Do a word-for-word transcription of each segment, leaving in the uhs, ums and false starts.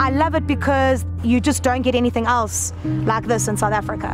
I love it because you just don't get anything else like this in South Africa.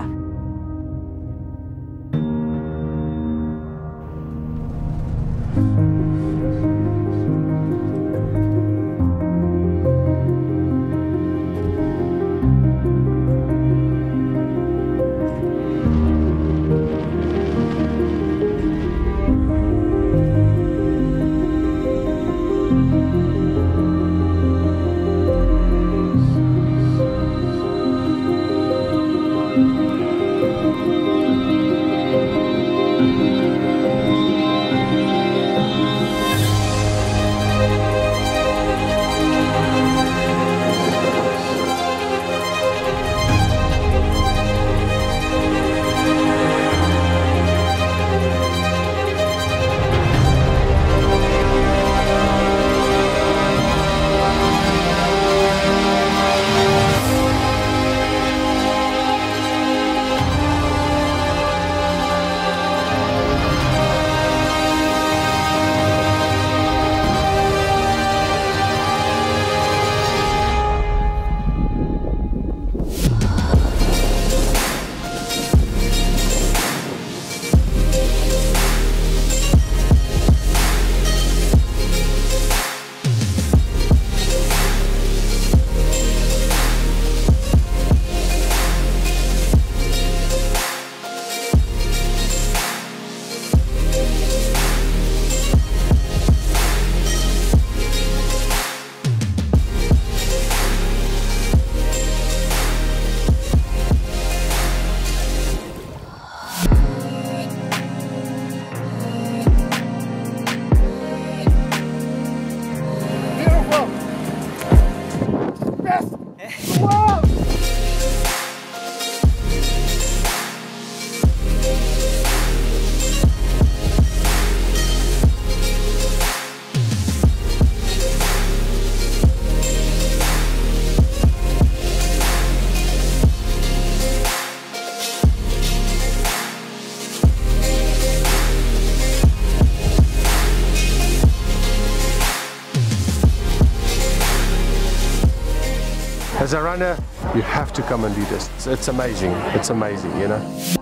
As a runner, you have to come and do this. It's amazing. It's amazing, you know.